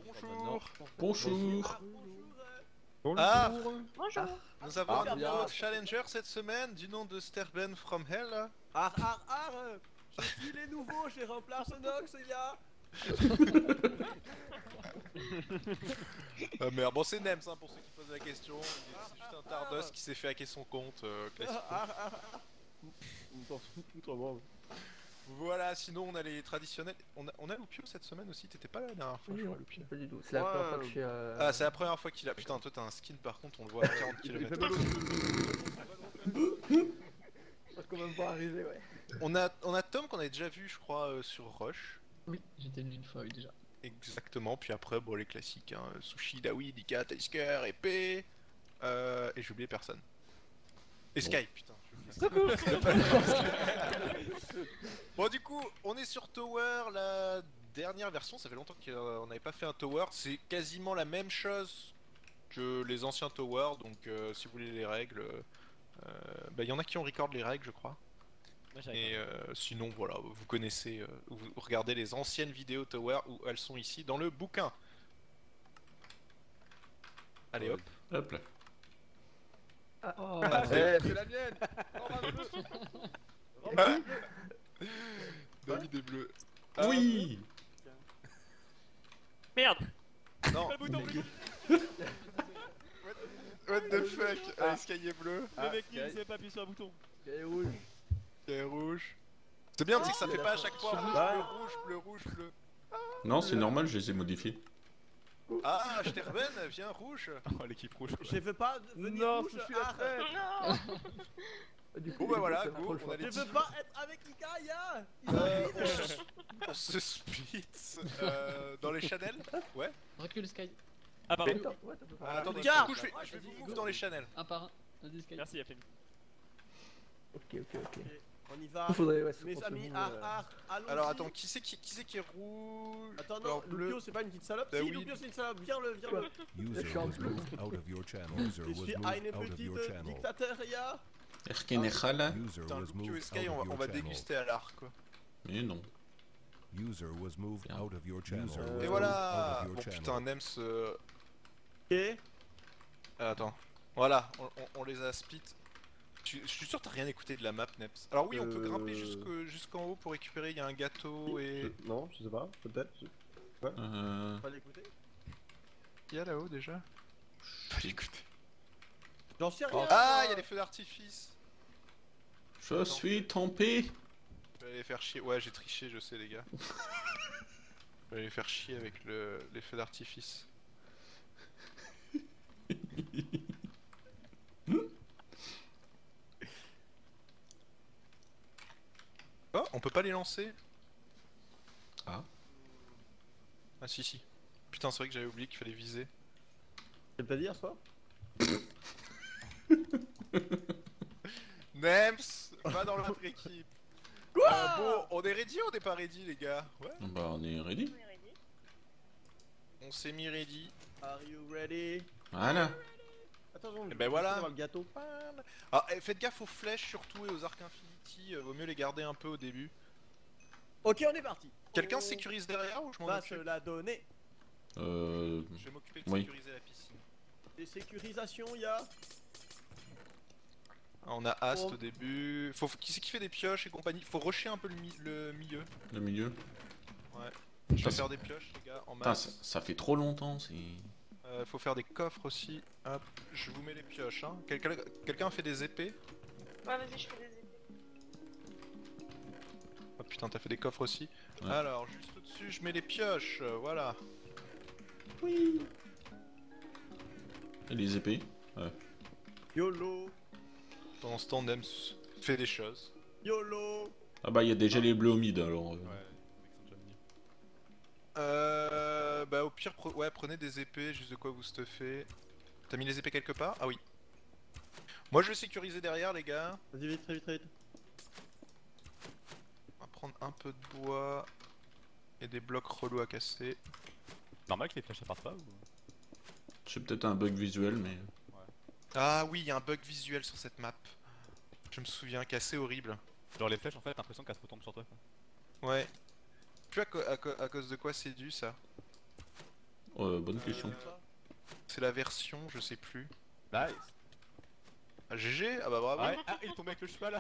Bonjour. Bonjour. Ah, Bonjour. nous avons un bien. nouveau challenger cette semaine du nom de Sterben from Hell. Je suis les nouveaux, j'ai remplacé Nox, les gars. Merde, bon c'est Nems hein, pour ceux qui posent la question. C'est juste un tardos qui s'est fait hacker son compte classique. On t'en fout autrement. Voilà, sinon on a les traditionnels. On a Loupio cette semaine aussi, t'étais pas là la dernière fois, je crois, Loupio. Pas du tout, c'est la première fois que je suis Ah, c'est la première fois qu'il a. Putain, toi t'as un skin par contre, on le voit à 40 km. Je pense qu'on va me voir arriver, ouais. On a Tom qu'on avait déjà vu, je crois, sur Rush. Oui, j'étais venu une fois, oui, déjà. Exactement, puis après, bon, les classiques, hein, Sushi, Dawi, Dika, Taisker, Épée, et j'ai oublié personne. Et Sky, putain, j'ai oublié Sky. Bon, du coup, on est sur Tower, la dernière version, ça fait longtemps qu'on n'avait pas fait un Tower, c'est quasiment la même chose que les anciens Tower, donc si vous voulez les règles, bah, y en a qui ont record les règles, je crois. Et sinon voilà, vous connaissez, vous regardez les anciennes vidéos Tower où elles sont ici dans le bouquin. Allez hop. Hop là. Oh, C'est la mienne. David est bleu. Oui. merde. Non. What the fuck. Allez, Sky est bleu. Le mec qui ne sait pas appuyer sur un bouton. Cahier rouge. Sky est rouge. C'est bien, c'est que ça fait pas à chaque fois rouge, bleu, rouge, bleu. Non, c'est normal, je les ai modifiés. Ah, Sterben, viens rouge. Oh, l'équipe rouge. Je veux pas venir rouge. je suis la traite. Du coup, Bon bah voilà, ça m'a trop go, le on choix. a les Je veux pas être avec Ikaya. on se split dans les channels. Ouais. Recule Sky. Ah pardon. Attends, ouais, t'as pas parlé. Attendez, du Car- coup je vais vous move dans les channels. Un par un. Vas-y Sky. Merci Yafemi. Ok. On y va. Il faudrait, ouais, Mes qu'on se amis, move, allons-y. Alors attends, qui c'est qui est rouge? Attends, Alors, non, bleu. Lupio c'est pas une petite salope. Bah Si, oui. Lupio c'est une salope. Viens-le. Je suis User en was dessous. moved out of your channel. User Je was suis moved une out of your petite channel. dictateur, les gars. Erkenechala. User Putain, was Lupio et moved Sky, out on of va your channel. déguster à l'arc quoi. Mais non. User was moved Bien. out of your channel. User was Et moved voilà. out of your Bon channel. putain, Nems. Ok. Attends. Voilà, on les a split. Je suis sûr que t'as rien écouté de la map, Nems. Alors oui, on peut grimper jusqu'en haut pour récupérer. Il y a un gâteau et. Non, je sais pas, peut-être. Pas l'écouter. Il y a là-haut déjà. Pas l'écouter. J'en sais rien. Ah, il y a des feux d'artifice. Je suis tombé. Je vais aller faire chier. Ouais, j'ai triché, je sais, les gars. Je vais aller faire chier avec les feux d'artifice. Oh, on peut pas les lancer? Ah. Ah, si. Putain, c'est vrai que j'avais oublié qu'il fallait viser. Tu veux pas dire, toi? Nems, va dans l'autre équipe. Bon, on est ready ou on n'est pas ready, les gars? Ouais. Bah, on est ready. On s'est mis ready. Are you ready? Voilà. Attention, Et ben voilà. le gâteau. Ah, faites gaffe aux flèches surtout et aux arcs infinity. Vaut mieux les garder un peu au début. Ok, on est parti. Quelqu'un sécurise derrière ou je m'en Va se occupe? la donner. Je vais m'occuper de Oui. sécuriser la piscine. Des sécurisations, y'a. Ah, on a Ast Oh. au début. Qui c'est qui fait des pioches et compagnie? Faut rusher un peu le milieu. Le milieu. Ouais. Je vais Putain, faire des pioches, les gars, en Putain, masse. ça fait trop longtemps, c'est... Faut faire des coffres aussi. Hop, je vous mets les pioches. Hein. Quelqu'un fait des épées? Ouais, vas-y, je fais des épées. Oh putain, t'as fait des coffres aussi. Ouais. Alors, juste au-dessus, je mets les pioches. Voilà. Et les épées. YOLO. Pendant ce temps, Nems fait des choses. YOLO. Ah bah, il y a déjà les bleus au mid, alors... Bah au pire, prenez des épées, juste de quoi vous stuffer. T'as mis les épées quelque part? Ah oui. Moi je vais sécuriser derrière les gars. Vas-y, vite. On va prendre un peu de bois et des blocs relous à casser. Normal que les flèches ça partent pas ou... C'est peut-être un bug visuel, mais... Ah oui, il y a un bug visuel sur cette map. Je me souviens, qui est assez horrible. Genre les flèches en fait, t'as l'impression qu'elles se retombent sur toi quoi. Ouais. Plus à cause de quoi c'est dû ça? Bonne question. C'est la version, je sais plus. Nice. Ah, GG. Ah bah bravo. Ouais. Ah, il est tombé avec le cheval là.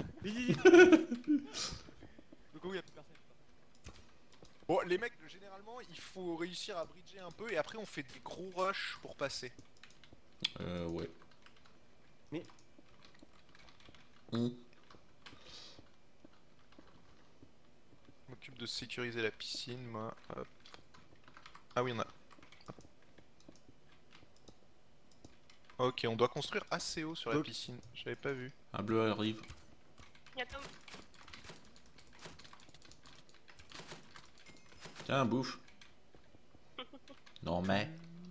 Donc oui, il y a plus personne. Bon, les mecs, généralement, il faut réussir à bridger un peu et après on fait des gros rushs pour passer. Ouais. Mais- Hmm. Je m'occupe de sécuriser la piscine, moi. Hop. Ah oui, on a. Ok, on doit construire assez haut sur la Donc- piscine. J'avais pas vu. Un bleu arrive. Il y a Tom. Tiens, bouffe. Non mais.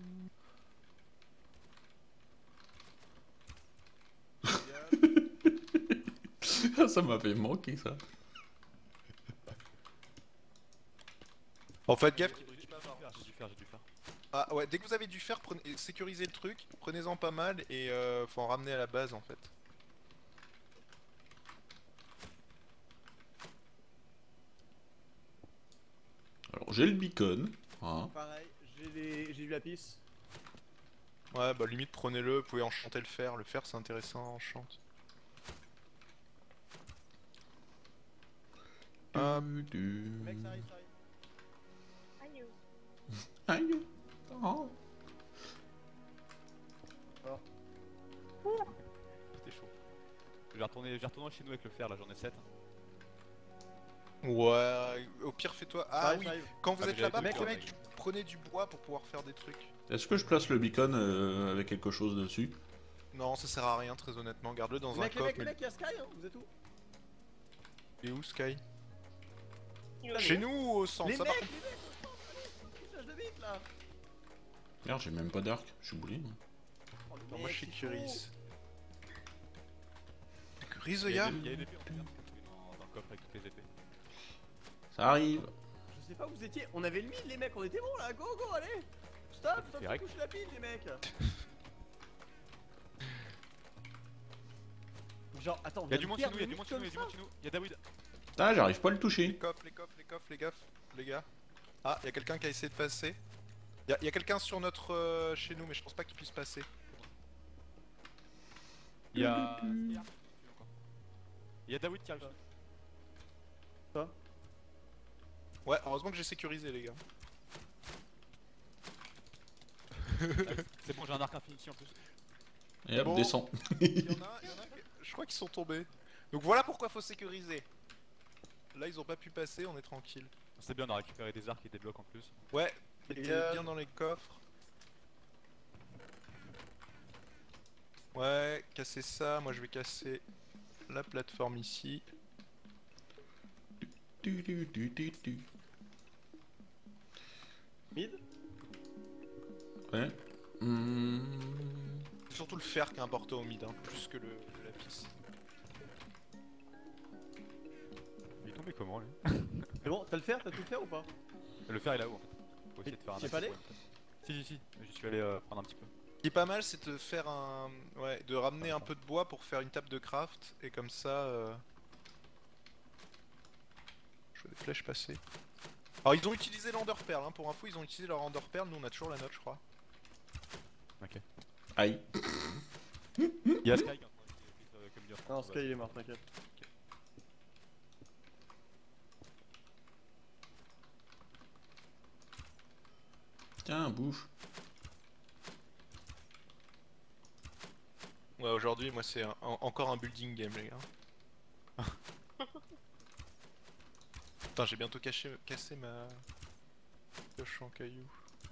Ça m'a fait manquer ça. En fait, gaffe qu'il bridge pas fort. J'ai dû faire. Ah ouais, dès que vous avez du fer, prenez... sécurisez le truc, prenez-en pas mal et faut en ramener à la base en fait. Alors j'ai le beacon. Hein. Pareil, j'ai eu la piste. Ouais, bah limite prenez-le, vous pouvez enchanter le fer c'est intéressant, enchante. Hop. Mec, ça arrive, ça arrive. Aïe. Aïe. Oh. C'était chaud. Je vais retourner chez nous avec le fer là, j'en ai 7. Ouais, au pire fais-toi... Ça Ah arrive, oui, ça arrive. quand vous Ah, mais êtes j'avais là-bas, tout prenez, peur, mec. prenez du bois pour pouvoir faire des trucs. Est-ce que je place le beacon avec quelque chose dessus? Non, ça sert à rien très honnêtement, garde-le dans Les un mecs, les coffre. mecs, les mecs, il y a Sky, hein, vous êtes où? Et où Sky? Il est Chez nous ou au centre? Les Ça, mecs, par les contre- mecs, au centre, allez, puissage de vite là. Merde, j'ai même pas d'arc, je suis boulé. Oh, le Non, moi mec, je il sécurise. Sécurise, Il y a Oya? une épée en fer dans le coffre avec toutes les épées. Ça arrive. faut. Je sais pas où vous étiez, on avait le mid les mecs, on était bons là, go go, allez. Stop, stop, Direct. couche la pile les mecs. Genre, attends, on Il y a vient du de monde chez perdre nous, il y a le du mid monde chez nous, comme il y a du ça. monde chez nous. Il y a David. Ah, j'arrive pas à le Les toucher. coffres, les gaffes, les gars. Ah, y a quelqu'un qui a essayé de passer. Y a quelqu'un sur notre... chez nous, mais je pense pas qu'il puisse passer. Il y a. Il y a David qui arrive. Ouais, heureusement que j'ai sécurisé les gars. C'est bon, j'ai un arc infini en plus. Et hop, Bon. descend. Il y en a je crois qu'ils sont tombés. Donc voilà pourquoi faut sécuriser. Là ils ont pas pu passer, on est tranquille. C'est bien, on a récupéré des arcs et des blocs en plus. Ouais, Et mettez bien dans les coffres. Ouais, casser ça, moi je vais casser la plateforme ici. Du. Mid. Ouais. C'est surtout le fer qui est important au mid, hein, plus que le lapis. Il est tombé comment lui? Mais bon, t'as le fer, t'as tout le fer ou pas? Le fer est là-haut en fait. Faut essayer de faire un. T'y es pas allé? Si, j'y suis allé prendre un petit peu. Ce qui est pas mal, c'est de faire un... Ouais, de ramener un peu de bois pour faire une table de craft, et comme ça... Je vois des flèches passer. Alors ils ont utilisé l'enderpearl, hein, pour info ils ont utilisé leur enderpearl, nous on a toujours la note je crois. Ok. Aïe. Il y a Sky qui est en train de comme dire. Non, Sky il est mort, t'inquiète. Tiens, bouffe. Ouais aujourd'hui moi c'est encore un building game les gars. Putain j'ai bientôt cassé ma pioche en cailloux.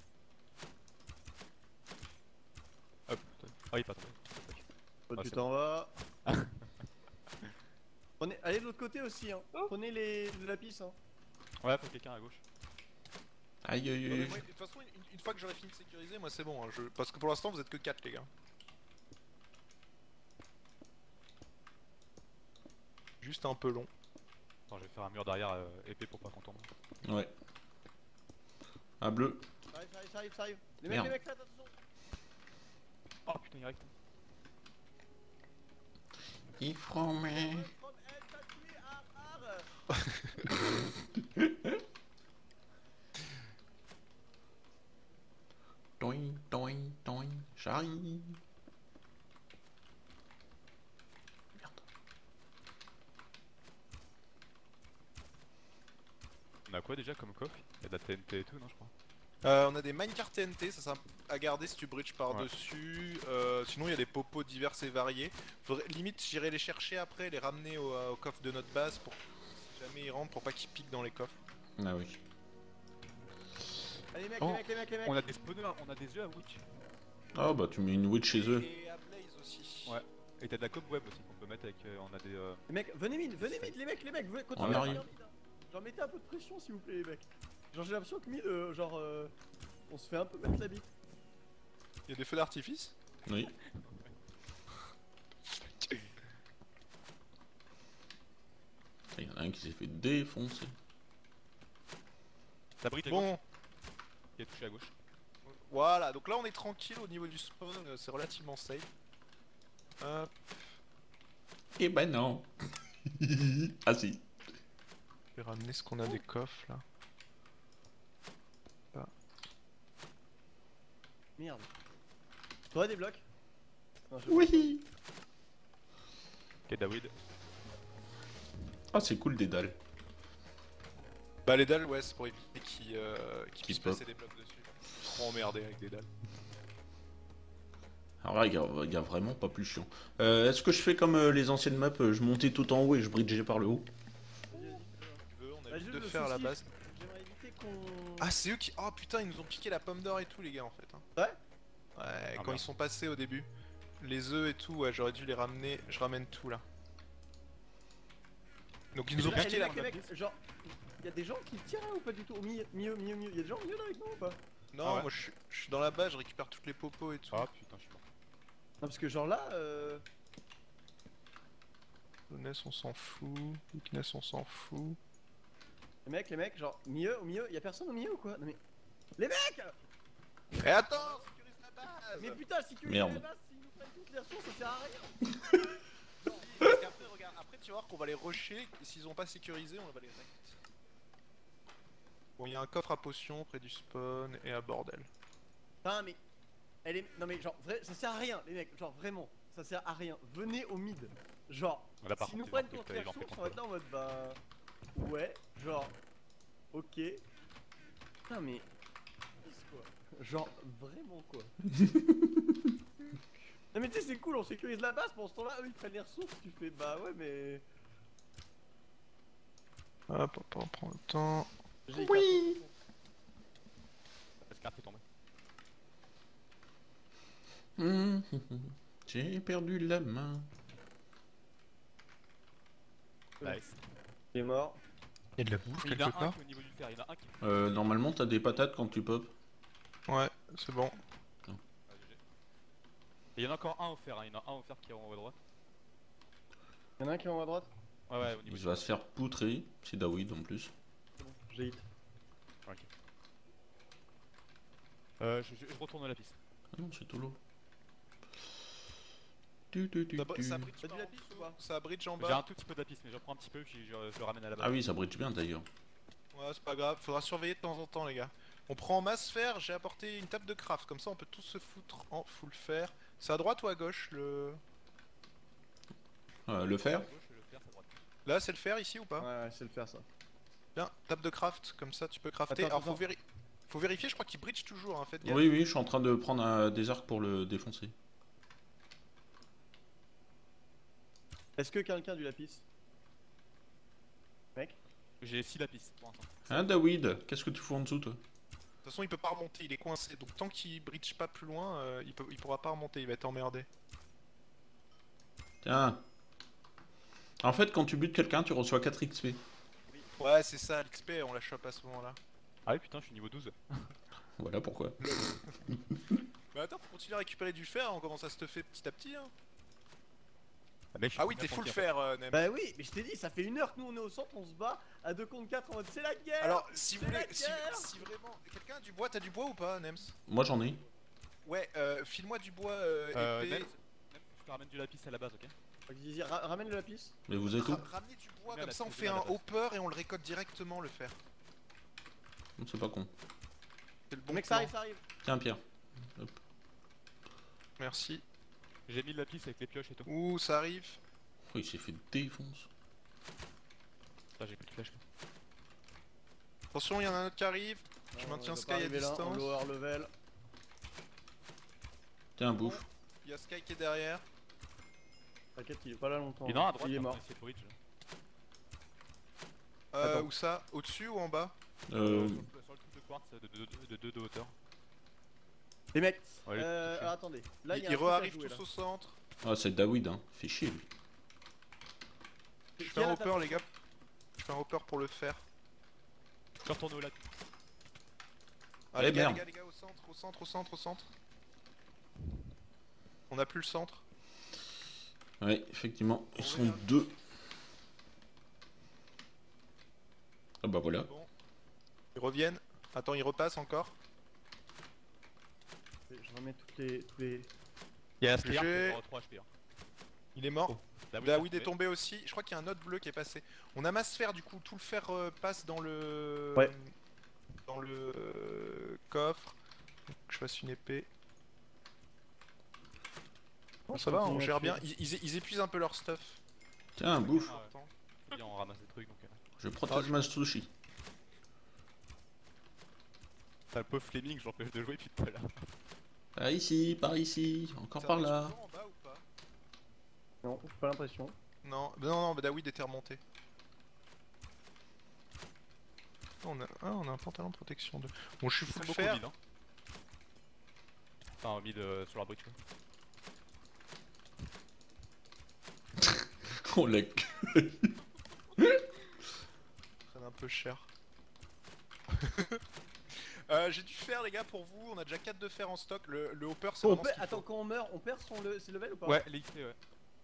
Hop. Ah, il est pas tombé. Toi, Ah, tu c'est t'en vas. Allez de l'autre côté aussi, hein. Prenez le lapis, hein. Ouais, faut quelqu'un à gauche. Aïe aïe Ouais, mais aïe. moi, de toute façon une fois que j'aurai fini de sécuriser moi c'est bon, hein, parce que pour l'instant vous êtes que 4 les gars. Juste un peu long. Attends, je vais faire un mur derrière épais pour pas qu'on tombe. Ouais. Un bleu. Ça arrive. Les Merde. mecs, faites attention. Oh putain, il arrive. Il faut mais. From El Tatoué Ar. Toin, toin, toin, j'arrive. Merde. On a quoi déjà comme coffre? Il y a de la TNT et tout, non, je crois. On a des minecart TNT, ça c'est à garder si tu bridges par-dessus. Sinon il y a des popos divers et variés. Limite j'irai les chercher après, les ramener au coffre de notre base pour si jamais ils rentrent, pour pas qu'ils piquent dans les coffres. Ah oui. Allez, Oh. les mecs. On a des spawners, on a des œufs à witch. Ah bah tu mets une witch chez eux. Et à Blaze aussi. Ouais. Et t'as de la cobweb aussi qu'on peut mettre avec. On a des. Les mecs, venez mid, les mecs, venez, continuez On à arrive. faire mid, hein. Genre mettez un peu de pression s'il vous plaît les mecs. Genre j'ai l'impression que mid, on se fait un peu mettre la bite. Il y a des feux d'artifice. Oui. Il y en a un qui s'est fait défoncer. La brique à gauche, Bon, qui est touché à gauche. voilà, donc là on est tranquille au niveau du spawn, c'est relativement safe. Hop. Eh ben non. Ah si. Je vais ramener ce qu'on a des coffres là. Merde. T'aurais des blocs? Non, je- Oui. Ok, David. Ah c'est cool des dalles. Bah les dalles, ouais, c'est pour éviter qu'ils puissent pop. passer des blocs dessus. Trop emmerdé avec des dalles. Alors là, il y a vraiment pas plus chiant. Est-ce que je fais comme les anciennes maps, je montais tout en haut et je bridgeais par le haut? Vas-y, vas-y. Tu veux, on a Bah, juste juste de le faire à la souci, base. J'aimerais éviter qu'on... Ah c'est eux qui... Oh putain, ils nous ont piqué la pomme d'or et tout les gars en fait. Hein. Ouais. Ouais, quand merde. ils sont passés au début. Les œufs et tout, ouais, j'aurais dû les ramener. Je ramène tout là. Donc ils nous ont Là, piqué les la... mecs, genre... Y'a des gens qui tirent là ou pas du tout? Au milieu. Y'a des gens au milieu là avec nous ou pas? Non, Ah ouais. moi je suis dans la base, je récupère toutes les popos et tout. Ah putain, je suis mort. Non parce que genre là, Ness on s'en fout. Weakness on s'en fout. les mecs, genre, au milieu, y'a personne au milieu ou quoi? Non mais... Les mecs! Et attends, sécurise la base. Mais putain, si Merde. les bases, s'ils nous prennent toutes les ressources, ça sert à rien! Parce qu'après, regarde, après tu vas voir qu'on va les rusher, et s'ils ont pas sécurisé, on va les rect. Bon, il y a un coffre à potions près du spawn et à bordel. Putain mais... Elle est... Non mais genre, vrai, ça sert à rien les mecs, genre vraiment, ça sert à rien. Venez au mid. Genre, Là, par s'ils nous contre, prennent ils toutes ont les fait ressources, contre on va être là en mode bah... Ouais, genre... Ok. Putain mais... Quoi. Genre, vraiment quoi. Non mais tu sais c'est cool, on sécurise la base, pendant ce temps là eux ils prennent les ressources, tu fais bah ouais mais... Hop, on prend le temps. Oui. Parce que carte est tombée. J'ai perdu la main. Nice. Il est mort. Il y a de la bouffe Il y en a quelque un part. qui est au niveau du fer, il y en a un qui. Normalement t'as des patates quand tu pop. Ouais, c'est bon. Ah, GG. Et il y en a encore un au fer, hein. Il y en a un au fer qui est en haut à droite. Y'en a un qui est en haut à droite? Ouais, ouais, au niveau Il du va se faire poutrer. C'est David en plus. J'ai hit. Ok. Je retourne à la piste. Ah non, c'est tout l'eau. Ça bridge T'as par du en lapis dessous, ou pas? ça bridge en J'ai un bas. tout petit peu de la piste, mais j'en prends un petit peu puis je le ramène à la base. Ah oui, ça bridge bien d'ailleurs. Ouais, c'est pas grave, faudra surveiller de temps en temps les gars. On prend en masse fer, j'ai apporté une table de craft, comme ça on peut tous se foutre en full fer. C'est à droite ou à gauche le... Le fer? À gauche, le fer, c'est à droite. Là c'est le fer ici ou pas? Ouais, c'est le faire ça. Bien, table de craft, comme ça tu peux crafter. Attends, Alors attends. faut vérifier, je crois qu'il bridge toujours, hein, faites gaffe. Oui, oui, je suis en train de prendre des arcs pour le défoncer. Est-ce que quelqu'un a du lapis? Mec? J'ai 6 lapis pour l'instant. Hein, David? Qu'est-ce que tu fous en dessous, toi? De toute façon il peut pas remonter, il est coincé. Donc tant qu'il bridge pas plus loin, il pourra pas remonter, il va être emmerdé. Tiens. En fait, quand tu butes quelqu'un, tu reçois 4 XP. Ouais c'est ça, l'XP on la chope à ce moment là. Ah oui, putain, je suis niveau 12. Voilà pourquoi. Bah attends, faut continuer à récupérer du fer, on commence à se teuffer petit à petit hein. Ah, mec, je suis Ah oui bien t'es full tranquille, fer Nem. Bah oui, mais je t'ai dit, ça fait 1 heure que nous on est au centre, on se bat à 2 contre 4 en mode c'est la guerre! Alors si vous c'est voulez, la guerre. si vraiment... Quelqu'un a du bois, t'as du bois ou pas Nems? Moi j'en ai. Ouais, file-moi du bois Nem, épais. je te ramène du lapis à la base, ok? Vas-y, ramène le lapis. Mais vous êtes où? Ramenez du bois, Merde, comme ça on la fait à la un base. hopper et on le récolte directement le fer. C'est pas con. C'est le Bon bon mec, plan. ça arrive. Tiens, Pierre. merci. J'ai mis la piste avec les pioches et tout. Ouh, ça arrive. Oh, il s'est fait défonce. Ah, j'ai plus de flèches. Attention, il y en a un autre qui arrive. Je Non, maintiens il va Sky pas à arriver là, en distance. lower level. Tiens, bouffe. Il y a Sky qui est derrière. T'inquiète, il est pas là longtemps. Il est à droite, Il est là, mort. on essaie de bridge. Attends. Où ça? Au-dessus ou en bas? Euh, Sur le truc de quartz de 2 de hauteur. Les mecs, Ouais, alors attendez. Là, il y a un Ils truc à re-arrivent jouer, tous là. au centre. Ah, c'est David, hein. Fait chier, lui. Je Qui fais a un la hopper, table les gars. Je fais un hopper pour le faire. Je vais retourner au lac. Ah, Eh, les gars, merde. les gars, les gars, au centre, au centre, au centre, au centre. On a plus le centre. Ouais, effectivement. Ils On sont revient. deux. Ah bah voilà. Bon. Ils reviennent. Attends, ils repassent encore. Je remets tous les... Il y a un GG. Spear qui est 3 HP. Il est mort. David David est tombé aussi. Je crois qu'il y a un autre bleu qui est passé. On a masse fer du coup. Tout le fer passe dans le. Ouais. Dans le coffre. Faut que je fasse une épée. Bon, ça va, on gère bien. Ils épuisent un peu leur stuff. Tiens, bouffe. Ah ouais. Attends. Et on ramasse des trucs donc. Je protège ma sushi. T'as le pauvre Fleming, je l'empêche de jouer depuis tout à l'heure. Par ici, par ici, encore Ça par arrive là. toujours en bas ou pas? Non, j'ai pas l'impression. Non, David était remonté. On a un pantalon de protection de. Bon, je suis Ils sont full beaucoup fer. mid, hein. Enfin, mid sur la bridge. Quoi. On l'a. Ça prenne un peu cher. J'ai du fer les gars pour vous, on a déjà 4 de fer en stock, le hopper c'est vraiment ce qu'il Attends, faut. quand on meurt, on perd ses level ou pas? Ouais, les XP, ouais.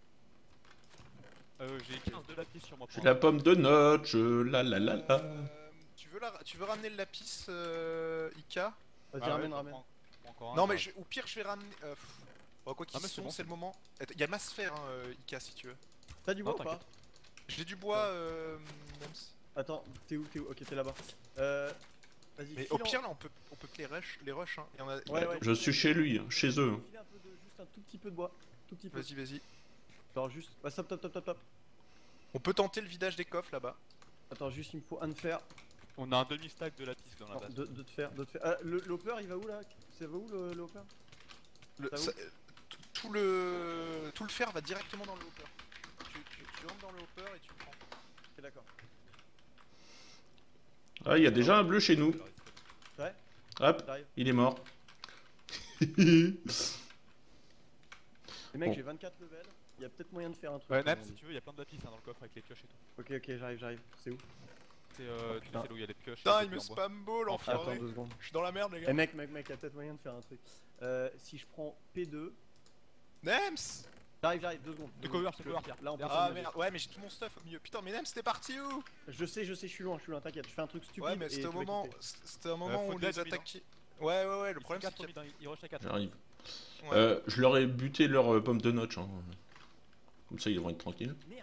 J'ai 15 de lapis sur moi. J'ai la pomme de notch, la la la la. Tu veux ramener le lapis Ika? Vas-y, ramène. Non mais au pire je vais ramener... quoi qu'il Ah, mais c'est sont, bon, c'est le moment. Il y a masse fer Ika si tu veux. T'as du bois Non, ou pas? J'ai du bois Nems. Attends, t'es où? Ok, t'es là-bas. Vas-y, Mais file au en- pire là on peut que les rush hein. Il y en a... Ouais. Je suis chez lui, hein, chez eux. File un peu juste un tout petit peu de bois. Tout petit peu. Vas-y. Genre juste. Bah, stop. On peut tenter le vidage des coffres là-bas. Attends, juste il me faut un de fer. On a un demi-stack de lapis dans la Non, base. deux de fer. Ah, le hopper il va où là? Ça va où le hopper? Ça Ça- tout le fer va directement dans le hopper. Tu rentres dans le hopper et tu le prends. Ok, d'accord. Ah, il y a déjà un bleu chez nous. Ouais, Hop, j'arrive. il est mort. Les mecs, Bon. j'ai 24 levels. Il y a peut-être moyen de faire un truc. Ouais, comme Naps, on si dit. tu veux, il y a plein de lapis dans le coffre avec les pioches et tout. Ok, j'arrive. C'est où? C'est tu putain. sais là où il y a les pioches. Putain, et il les me en bois. spam ball, Enfin, Attends enfoiré. 2 secondes. Je suis dans la merde, les Eh gars. mec, il y a peut-être moyen de faire un truc. Si je prends P2. Nems! J'arrive 2 secondes. De cover, c'est cover, Pierre. Là on peut Ah s'en aller. merde, ouais, mais j'ai tout mon stuff au milieu. Putain, mais Nems, t'es parti où? Je sais, je suis loin, t'inquiète. Je fais un truc stupide. Ouais, mais et c'était tu au vas moment, quitter. c'était un moment où faut on de l'aide, les David, hein. attaquait. Ouais, le problème c'est Ils qu'il y a... il rush à 4. J'arrive. Ouais. Je leur ai buté leur pomme de notch. Hein. Comme ça, ils vont être tranquilles. Merde.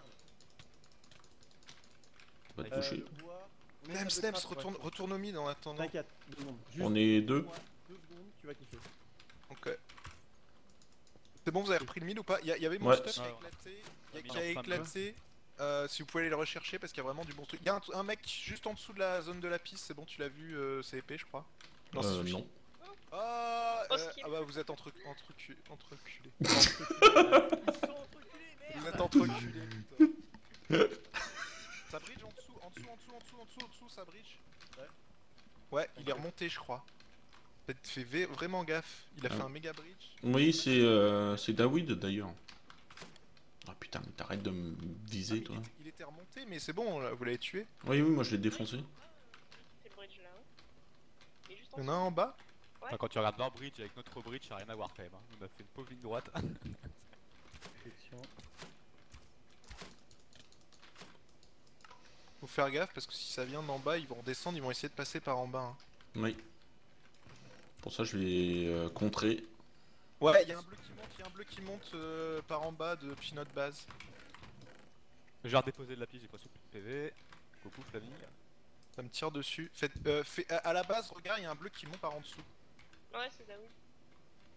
Pas te toucher. Le bois, on est Nems, capable de retourne, craft, retourne au mid en attendant. T'inquiète, 2 secondes. Juste On est deux. 2 secondes, tu vas kiffer. Ok. C'est bon, vous avez repris le mid ou pas? Il y avait mon Ouais. stuff qui a Ouais. éclaté. Ouais, Qui a mais non, éclaté. Si vous pouvez aller le rechercher parce qu'il y a vraiment du bon truc. Il y a un mec juste en dessous de la zone de la piste, c'est bon, tu l'as vu, c'est épais, je crois. Non, c'est sushi. Non. Ah, Au skip. bah vous êtes entreculés. Ils sont entreculés, merde. Vous êtes entreculés, putain. Ça bridge en dessous, ça bridge. Ouais, il est remonté, je crois. Fais vraiment gaffe. Il a fait Ah. un méga bridge. Oui, c'est David d'ailleurs. Ah putain, mais t'arrêtes de me viser, toi. Il était remonté, mais c'est bon, là, vous l'avez tué. Oui, moi je l'ai défoncé. C'est le bridge là. Il est juste Il y en a un en bas. Enfin, quand tu regardes leur bridge avec notre bridge, ça n'a rien à voir quand même. Hein. On a fait une pauvre ligne droite. Protection. Faut faire gaffe parce que si ça vient d'en bas, ils vont redescendre, ils vont essayer de passer par en bas. Hein. Oui. Pour ça, je vais contrer. Ouais, il y a un bleu qui monte par en bas depuis notre base. J'ai redéposé de lapis, j'ai pas plus de PV. Coucou Flaming. Ça me tire dessus. À la base, regarde, il y a un bleu qui monte par en dessous. Ouais, c'est Daoud.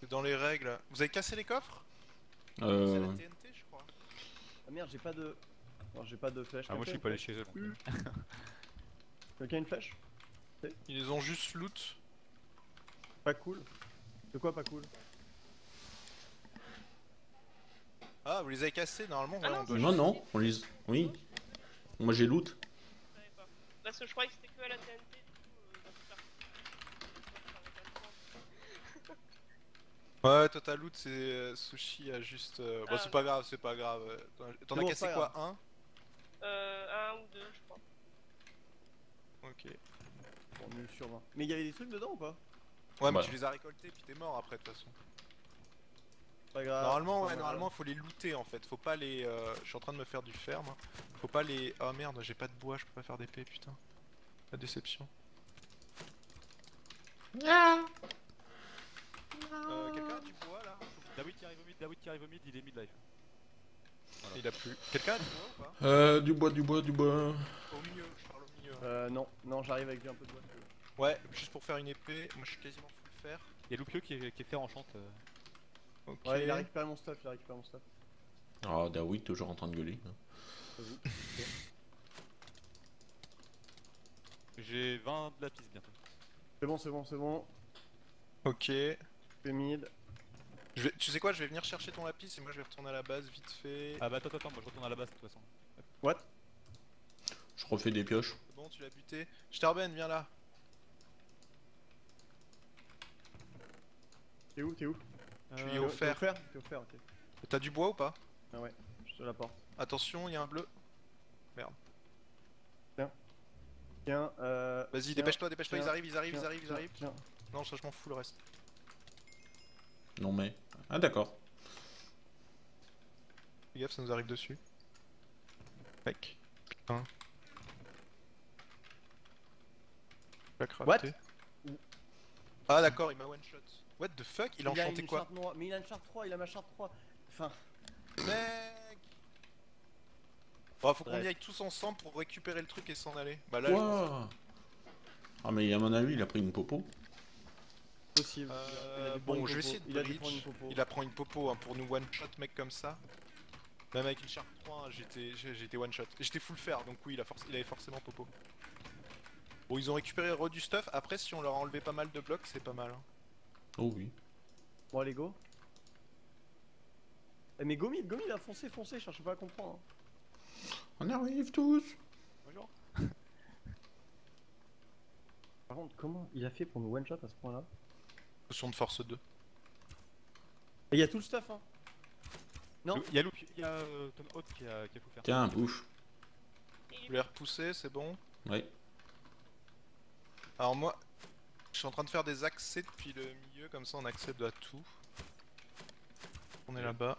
C'est dans les règles. Vous avez cassé les coffres? C'est la TNT, je crois. Ah merde, j'ai pas de. Non, j'ai pas de flèche. Ah, moi je suis pas allé chez eux. Donc. Quelqu'un a une flèche? Ils les ont juste loot. Pas cool. De quoi pas cool? Ah, vous les avez cassés normalement? Ah Ouais, non, on doit Non, juste- non, on les. Oui. Moi j'ai loot. Je savais pas. Parce que je croyais que c'était que à la TNT, du coup, dans toute partie. Ouais, toi ta loot c'est Sushi a juste. Bon, Ah, c'est pas grave, c'est pas grave. T'en as bon, cassé c'est quoi? pas Un? Un ou deux, je crois. Ok. Bon, nul sur 20. Mais il y avait des trucs dedans ou pas? Ouais, mais Bah. tu les as récoltés puis t'es mort après de toute façon. Pas grave. Normalement, pas ouais, grave. normalement faut les looter en fait. Faut pas les. Je suis en train de me faire du fer moi. Faut pas les. Oh merde, j'ai pas de bois, je peux pas faire d'épée, putain. La déception. Quelqu'un a du bois là? David qui arrive au mid, David qui arrive au mid, il est mid-life. Il a plus. Quelqu'un a du bois ou pas? Du bois, du bois, du bois. Au milieu, je parle au milieu. Non, non, j'arrive avec un peu de bois. si tu veux. Ouais, juste pour faire une épée. Moi je suis quasiment full fer. Il y a Loupio qui est fait enchant. Ok. Ouais, il a récupéré mon stuff, il a récupéré mon stuff. Ah, Daoui toujours en train de gueuler. Vas-y. J'ai 20 de lapis bientôt. C'est bon, c'est bon, c'est bon. Ok. Fais mid. Tu sais quoi, je vais venir chercher ton lapis et moi je vais retourner à la base vite fait. Ah bah attends, moi je retourne à la base de toute façon. What? Je refais des pioches. C'est bon, tu l'as buté. Starben, viens là. T'es où? T'es où? Je suis au fer. T'es au fer, ok. T'as du bois ou pas? Ah ouais, je te l'apporte. Attention, il y a un bleu. Tiens, Vas-y, tiens, dépêche-toi, dépêche-toi, tiens, ils arrivent, ils arrivent, ils tiens, arrivent, ils tiens, arrivent. tiens. Non, ça je m'en fous le reste. Non mais. Ah d'accord. Fais gaffe, ça nous arrive dessus. Mec. Putain. Pas crafté. Ah d'accord, il m'a one shot. What the fuck? Il a enchanté une quoi? charte noire. Mais il a une charte 3, il a ma charte 3. Enfin, Mec! Bon, faut qu'on Bref. y aille tous ensemble pour récupérer le truc et s'en aller. Bah là, je pense- Ouah. Ah mais à mon avis il a pris une popo. possible. Il a dû prendre bon, une je vais popo. essayer de Il a dû bridge. prendre une popo. Il apprend une popo hein, pour nous one shot mec comme ça. Même avec une sharp 3, hein, j'étais one shot. Et j'étais full fer, donc oui, il avait forcément popo. Bon, ils ont récupéré du stuff. Après, si on leur a enlevé pas mal de blocs, c'est pas mal. Hein. Oh oui. Bon, allez, go. Eh, mais Gomid, là, foncez, je cherche pas à comprendre. Hein. On arrive tous. Bonjour. Par contre, comment il a fait pour nous one shot à ce point-là? Potion de force 2. Et il y a tout le stuff, hein. Non. Il y a Loupio, il y a Tom Hawk qui a fou faire. Tiens, bouffe. Vous les repousser, c'est bon. Ouais. Alors moi, je suis en train de faire des accès depuis le milieu, comme ça on accède à tout. On est là-bas.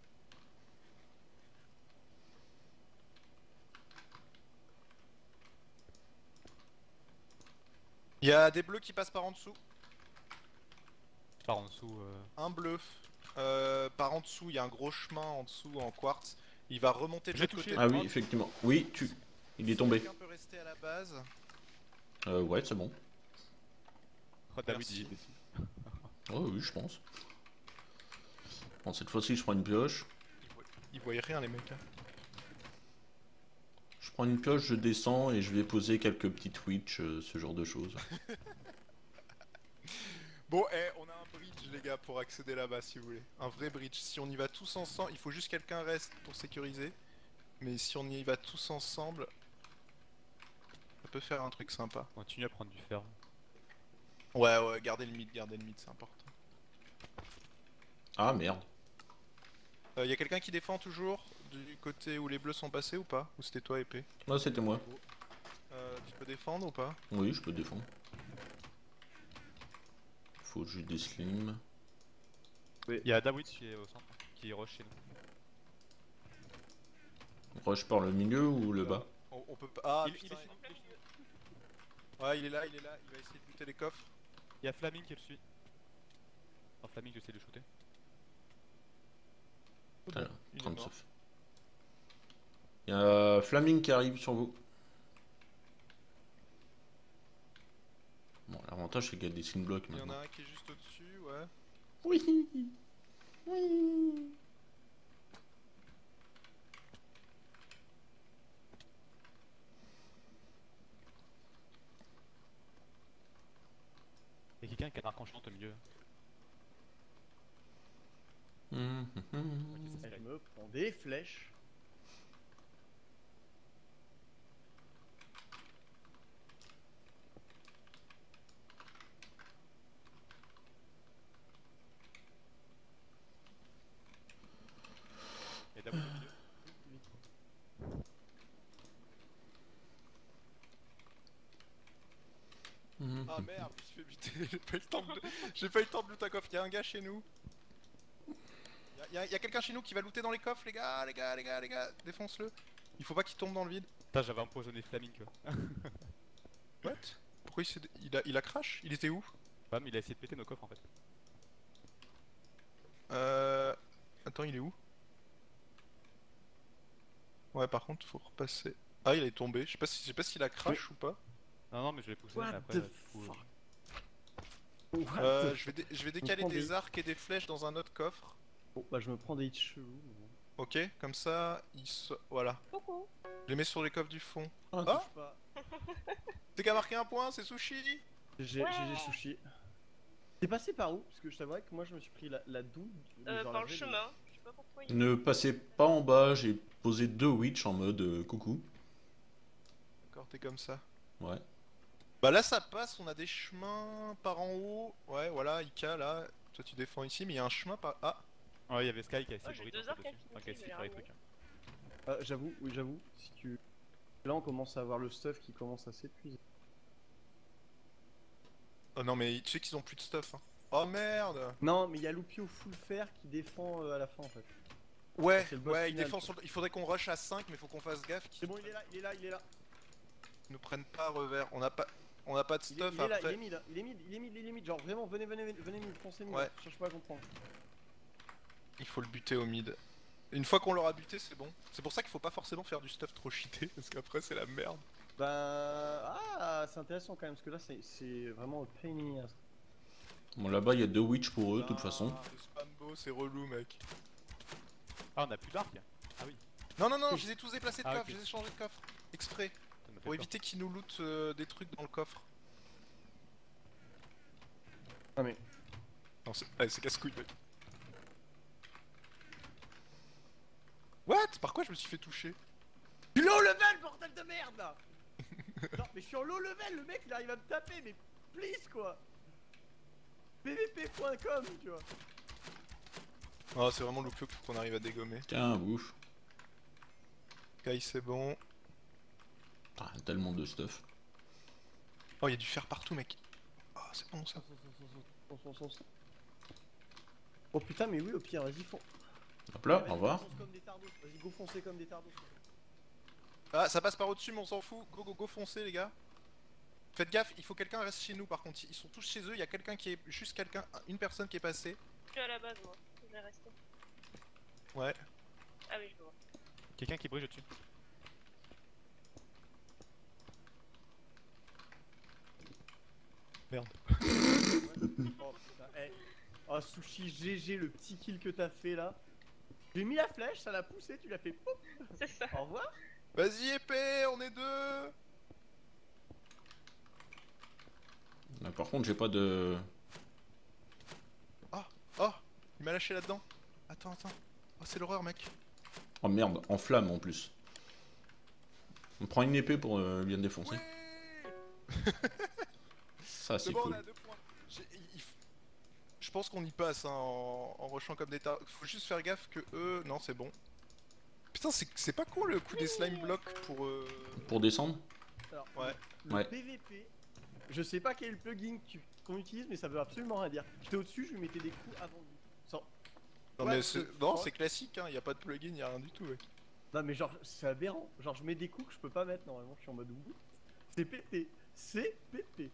Il y a des bleus qui passent par en dessous. Par en dessous. Un bleu. Par en dessous, il y a un gros chemin en dessous en quartz. Il va remonter de J'ai l'autre touché. côté. Ah oui, effectivement. Oui, il est tombé. Quelqu'un peut rester à la base. Ouais, c'est bon. Oh, David Merci. il est déçu. Oh oui, je pense. Bon, cette fois-ci, je prends une pioche. Ils voyaient rien les mecs. Hein. Je prends une pioche, je descends et je vais poser quelques petites witch, ce genre de choses. Bon, on a un bridge les gars pour accéder là-bas si vous voulez. Un vrai bridge. Si on y va tous ensemble, il faut juste quelqu'un reste pour sécuriser. Mais si on y va tous ensemble, ça peut faire un truc sympa. Continue à prendre du fer. Ouais, gardez le mid, c'est important. Ah merde. Y a quelqu'un qui défend toujours du côté où les bleus sont passés ou pas? Ou c'était toi épée? Ah, c'était moi. Tu peux défendre ou pas? Oui, je peux défendre. Faut juste des slims. Il y a David qui est au centre, qui rush chez nous. Rush par le milieu ou le bas? On peut pas. Ah Il est putain. chez nous, il est chez nous. Ouais, il est là, il va essayer de buter les coffres. Il y a Flaming qui le suit. Enfin, Flaming, j'essaie de shooter. Voilà, Il est 30 mort. sauf. Il y a Flaming qui arrive sur vous. Bon, l'avantage c'est qu'il y a des sling blocks Il y en maintenant. a un qui est juste au-dessus, ouais. Oui. Oui. Il y a quelqu'un qui a un arc enchanté au milieu. Je me prends des flèches. Il y a d'abord au milieu. Ah merde, je me suis fait buter, j'ai pas eu le temps de looter un coffre, y'a un gars chez nous. Y'a quelqu'un chez nous qui va looter dans les coffres, les gars, défonce-le. Il faut pas qu'il tombe dans le vide. Putain, j'avais empoisonné Flaming quoi. What? Pourquoi il a crash? Il était où? Bam, il a essayé de péter nos coffres en fait. Attends, il est où? Ouais, par contre, faut repasser. Ah, il est tombé, je sais pas s'il a crash ou pas. Non, non, mais je l'ai poussé. What mais après, the du coup, fuck? What the Je vais décaler prend des des- arcs et des flèches dans un autre coffre. Bon, bah je me prends des hits chelous. mais bon. Ok, comme ça, voilà. Coucou. Je les mets sur les coffres du fond. Ah, Ah touche pas. T'es qu'à marquer un point, c'est Sushi. J'ai des sushis. T'es passé par où? Parce que je t'avouerais que moi je me suis pris la double. genre Par la le vraie chemin. Je sais pas pourquoi il. Ne passez pas en bas, j'ai posé 2 witch en mode coucou. D'accord, t'es comme ça. Ouais. Bah là ça passe, on a des chemins par en haut. Ouais, voilà, Ika là. Toi tu défends ici, mais il y a un chemin par. Ah, Ouais, il y avait Sky qui a essayé Oh, de j'ai brûler 2 dessus. arcs à Enfin, qui a finir, essayé de faire les trucs. J'avoue, oui, j'avoue. Si tu. Là on commence à avoir le stuff qui commence à s'épuiser. oh non, mais tu sais qu'ils ont plus de stuff. Hein. Oh merde. Non, mais il y a Lupio full fer qui défend à la fin en fait. Ouais, C'est le boss ouais, il final, défend quoi. il faudrait qu'on rush à 5, mais faut qu'on fasse gaffe C'est qu'ils bon, il est là, il est là, il est là. nous prennent pas à revers. On a pas de Il est, stuff il est là, il après. est mid, il est mid, il est mid, il est mid. Genre vraiment, venez mid, foncez mid. Ouais. Je cherche pas à comprendre. Il faut le buter au mid. Une fois qu'on l'aura buté, c'est bon. C'est pour ça qu'il faut pas forcément faire du stuff trop cheaté, parce qu'après c'est la merde. C'est intéressant quand même, parce que là c'est vraiment pain in the ass. Bon, là-bas, il y a 2 witch pour eux, de toute façon. Le spambo, c'est relou, mec. Ah, on a plus d'arc. Ah oui. Non, non, non, je les ai tous déplacés de Ah, coffre, ok. je les ai changés de coffre. Exprès. Ça m'a fait Pour peur. éviter qu'ils nous lootent des trucs dans le coffre. Ah mais. Non, c'est casse-couille, mec. What? Par quoi je me suis fait toucher? Je suis low level, bordel de merde là. Non mais je suis en low level, le mec il arrive à me taper, mais please quoi. pvp.com tu vois. Oh, c'est vraiment Lupio qu'il faut qu'on arrive à dégommer. Tiens, bouffe. Kai, c'est bon. Ah, tellement de stuff. Oh, il y a du fer partout, mec. Oh, c'est bon ça. Oh putain, mais oui, au pire, vas-y, fonce. Hop là, au revoir. Fonce comme des tardos. Vas-y, go foncer comme des tardos. Ah, ça passe par au-dessus, mais on s'en fout. Go, go, go, foncez, les gars. Faites gaffe, il faut quelqu'un reste chez nous par contre. Ils sont tous chez eux, il y a quelqu'un qui est. Juste quelqu'un. Une personne qui est passée. Je suis à la base, moi. Je vais rester. Ouais. Ah oui, je le vois. Quelqu'un qui brille au-dessus. Merde. Oh putain, eh. Oh sushi GG, le petit kill que t'as fait là. J'ai mis la flèche, ça l'a poussé, tu l'as fait pop. C'est ça. Au revoir. Vas-y, épée, on est deux. Là, par contre, j'ai pas de. Oh, il m'a lâché là-dedans. Attends, attends. Oh, c'est l'horreur, mec. Oh merde, en flamme en plus. On prend une épée pour bien défoncer. Ouais. Ça, c'est C'est bon, cool. on a 2 points. Je pense qu'on y passe hein, en rushant comme des tards. Faut juste faire gaffe que eux. Non, c'est bon. Putain, c'est pas con le coup des slime blocks pour. Pour descendre. Alors, Ouais. le Ouais. PVP, je sais pas quel est le plugin qu'on utilise, mais ça veut absolument rien dire. J'étais au-dessus, je lui mettais des coups avant lui. Sans... Non, What mais the non, fuck. c'est classique, hein. Y a pas de plugin, y a rien du tout, mec. Non, mais genre, c'est aberrant. Genre, je mets des coups que je peux pas mettre normalement, je suis en mode ouh. C'est pété. C'est pété.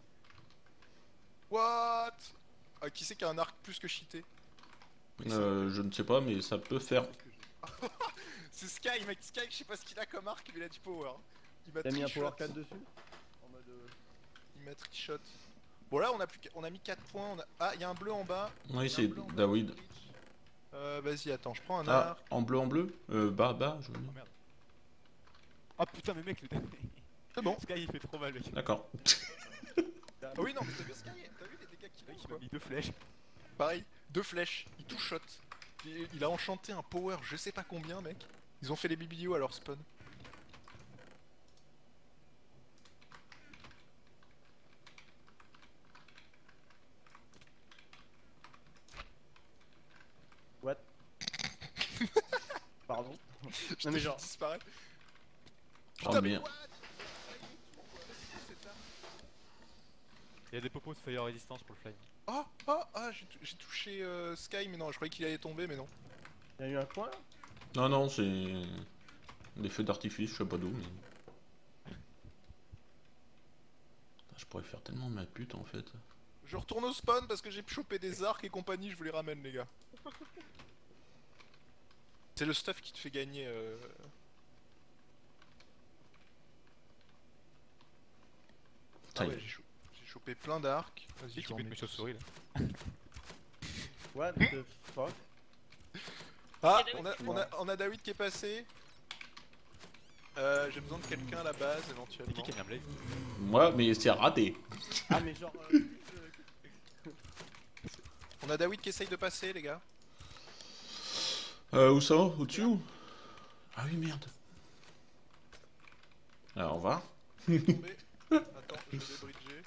What? Ah, qui c'est qui a un arc plus que cheaté? Je ne sais pas, mais ça peut faire. C'est Sky, mec. Sky, je sais pas ce qu'il a comme arc, mais il a du power. Il m'a T'as mis un trichot. power 4 dessus. En mode. Il m'a trichot. Bon là on a mis 4 points, Ah il y a un bleu en bas. Oui, Il y a un c'est bleu en bas, David. Bridge. Vas-y attends, je prends un Ah, arc. en bleu, bas, jaune. Oh merde. Ah putain, mais mec, le C'est bon. Sky il fait trop mal, mec. D'accord. Ah oui non mais t'as vu Sky, t'as vu les dégâts qu'il a Mec, ou il pas m'a mis 2 flèches. Pareil, 2 flèches, il tout shot. Il a enchanté un power je sais pas combien mec. Ils ont fait les BBO à leur spawn. What? Pardon. Je Non mais genre, disparaît. Oh Putain mais merde. what? Il y a des popos de fire résistance pour le fly. J'ai touché Sky mais non, je croyais qu'il allait tomber mais non. il y a eu un coin là? Non, non, c'est des feux d'artifice, je sais pas d'où, mais. Putain, je pourrais faire tellement ma pute en fait. Je retourne au spawn parce que j'ai chopé des arcs et compagnie, je vous les ramène les gars. C'est le stuff qui te fait gagner. Ah Putain, ouais, j'ai chopé plein d'arcs. Vas-y, Qui je peut vais en mettre mes mettre. chauves-souris là. What the fuck? Ah, Il y a on a David qui est passé. J'ai besoin de quelqu'un à la base C'est éventuellement. qui a mis un blaze? moi, mais c'est raté. Ah mais genre... On a David qui essaye de passer les gars. Où ça? Au-dessus? Ah oui, merde. Alors, au revoir. Tombé. Attends, je vais bridger.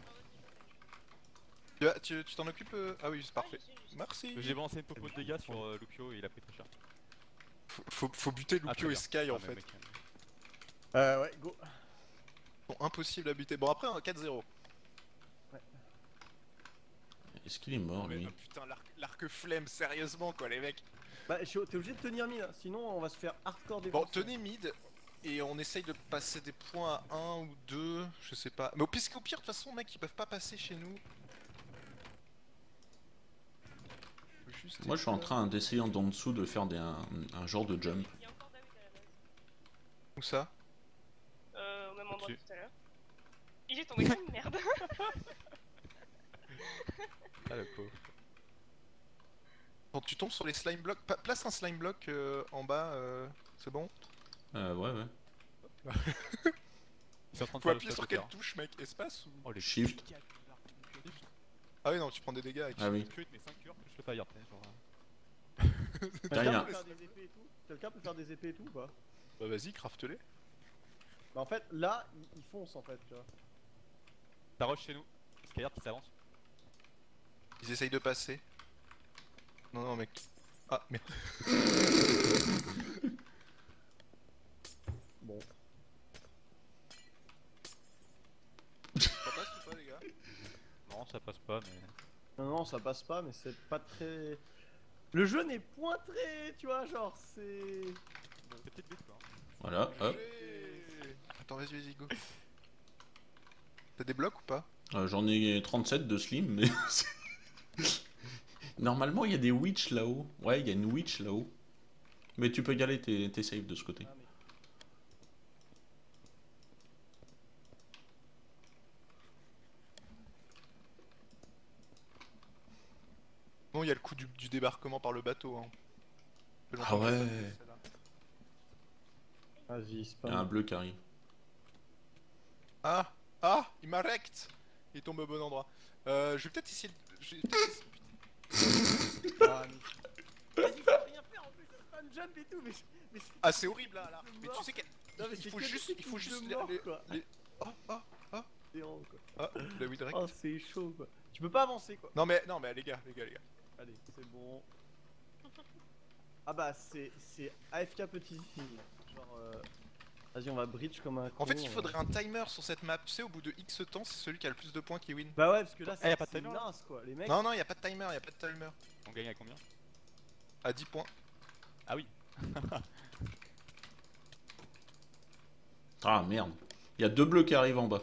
Tu t'en occupes Ah oui, c'est parfait. Merci. J'ai balancé une popo de dégâts sur Lupio et il a pris très cher. Faut buter Ah, Lupio très et bien. Sky en Ah, mais fait. mec, ouais, go. Ils sont impossibles à buter. Bon après un 4-0. Est-ce qu'il est mort, Mais, lui? putain l'arc flemme sérieusement quoi les mecs. Bah t'es obligé de tenir mid, hein, sinon on va se faire hardcore Bon défoncer. tenez mid et on essaye de passer des points à 1 ou 2, je sais pas. Mais au pire de toute façon mec ils peuvent pas passer chez nous. Juste Moi, je suis en train d'essayer en dessous de faire un genre de jump. Il y a encore David à la base. Où ça? Au même endroit Au-dessus. que tout à l'heure. Il est tombé comme une merde. Ah le pauvre. Quand tu tombes sur les slime blocks, place un slime block en bas, c'est bon? Ouais, ouais. Ils sont en train de Faut faire le appuyer stop sur de quelle terre. touche mec? Espace ou... Oh les Shift. dégâts. Ah oui non tu prends des dégâts avec Ah oui. Tu mets 5 heures plus le fire, t'sais, genre. Derrière. Quelqu'un peut faire des épées et tout? Quelqu'un peut faire des épées et tout ou pas? Bah vas-y craft-les. Bah en fait là, ils foncent en fait, tu vois. Ça rush chez nous. Skyard qui s'avance. Ils essayent de passer. Non non mec. Ah merde. Bon. Ça passe ou pas les gars? Non, ça passe pas, mais. Non, non, ça passe pas, mais c'est pas très... Le jeu n'est point très, tu vois, genre c'est... C'est peut-être vite quoi. Voilà, hop. Attends vas-y go. T'as des blocs ou pas? J'en ai 37 de slim, mais. Normalement, il y a des witch là-haut. Ouais, il y a une witch là-haut. Mais tu peux y aller, t'es safe de ce côté. Ah, mais... Bon il y a le coup du débarquement par le bateau hein. Ça fait Ah longtemps que j'ai ouais. pas fait celle-là. Vas-y, Il y a un spam. bleu qui arrive. Ah! Ah! Il m'a rect! Il tombe au bon endroit. Je vais peut-être essayer de... Ah, mais... Vas-y, faut rien faire en plus, ça spam jump et tout, mais c'est... Ah c'est horrible là! Mais tu sais qu'il Non, mais il c'est faut que juste... des Il faut trucs juste... de mort, quoi. Ah! C'est honte, quoi. Ah! La weed rect. Oh, c'est chaud, quoi. Tu peux pas avancer, quoi. Non mais les gars. Allez, c'est bon. Ah bah, c'est AFK petit signe. Genre, vas-y, on va bridge comme un con. En fait il faudrait un timer sur cette map. Tu sais au bout de X temps c'est celui qui a le plus de points qui win. Bah ouais, parce que là, y a pas de c'est timer, là naze, quoi. Les mecs... Non, y a pas de timer, On gagne à combien? À 10 points. Ah oui. Ah merde. Il y a deux bleus qui arrivent en bas.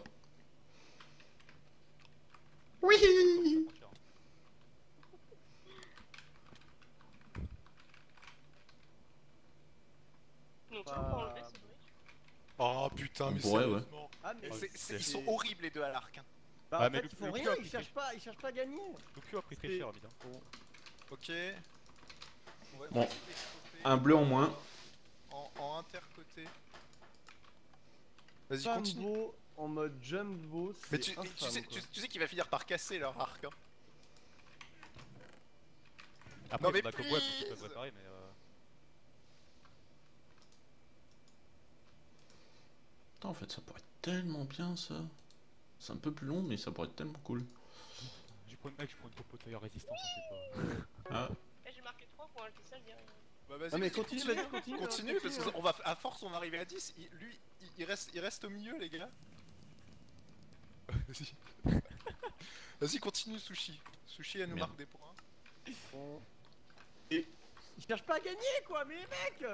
Donc on peut enlever ce bridge. Oh putain, On mais pourrait, ouais. sérieusement. Ah, mais Ils sont horribles les deux à l'arc. Hein. Bah, Ah, en mais fait, le- ils font le rien, cul a ils pris cherchent pas à gagner. Tokyo a pris très C'est- cher, évidemment. Ok. On va Bon. essayer de les choper. Un bleu en moins. En intercoté. Vas-y, continue. Jumbo en mode jumbo, Mais c'est infâme, tu sais, quoi. tu sais qu'il va finir par casser leur arc. Hein. Après, Non, ils mais ont la cobweb qui please. peuvent réparer, mais. Putain, en fait, ça pourrait être tellement bien ça. C'est un peu plus long, mais ça pourrait être tellement cool. Je prends une popo tailleur résistance, en fait. Ah, Eh, j'ai marqué 3 points, je dis ça, je dis rien. Bah, vas-y, Ah mais vas-y, continue, vas-y, continue. Continue, parce qu'on va, à force, on va arriver à 10. Lui, il reste au milieu, les gars. Vas-y. Vas-y, continue, Sushi. Sushi, elle nous Merde. marque des points. Bon. Et ils cherchent pas à gagner, quoi, mais les mecs.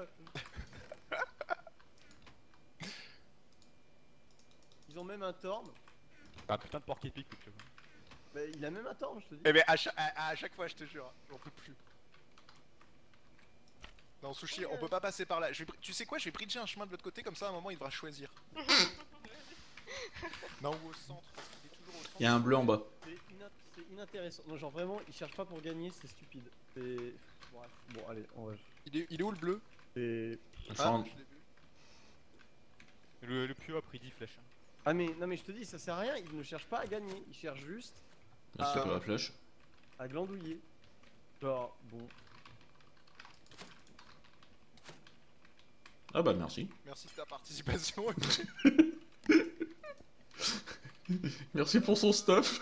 Ils ont même un torn. Ah, putain de porc épique, Tokyo. Bah, il a même un torn, je te dis. Eh ben, à chaque fois, je te jure, j'en peux plus. Non, Sushi, on peut pas passer par là. Tu sais quoi, je vais bridger un chemin de l'autre côté, comme ça, à un moment, il devra choisir. Non, ou au centre, parce qu'il est toujours au centre. il y a un bleu en bas. C'est inintéressant. Non, genre vraiment, ils cherchent pas pour gagner, c'est stupide. C'est. Bref. Bon, allez, on va. Il est où le bleu? Je C'est. suis Ah, en- je l'ai vu. Le Pio a pris 10 flèches. Ah, mais non, mais je te dis, ça sert à rien, ils ne cherchent pas à gagner, ils cherchent juste Merci Ah. pour la flèche. à glandouiller. Genre, bon. Ah bah merci. Merci de ta participation. Merci pour son stuff.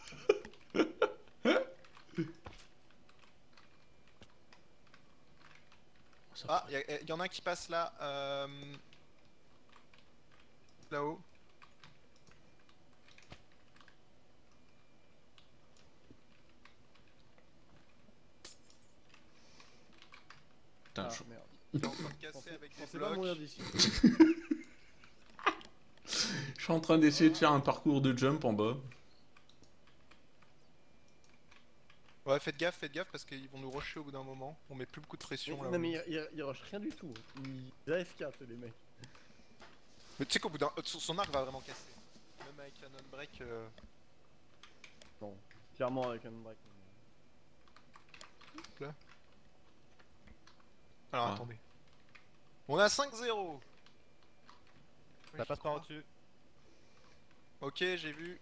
Ça Ah, il y en a un qui passe là. Là-haut. Putain, Ah, je... merde. Il est en train de casser avec Je des pensais pas mourir blocs. d'ici. je suis en train d'essayer de faire un parcours de jump en bas. Ouais, faites gaffe parce qu'ils vont nous rusher au bout d'un moment. On met plus beaucoup de pression là. Non, mais ils rushent rien du tout. Ils AFK, les mecs. Mais tu sais qu'au bout d'un. Son arc va vraiment casser. Même avec un non-break. Non, clairement avec un break. Alors Ah. attendez. On a 5-0. Ça passe par au-dessus. Ok, j'ai vu.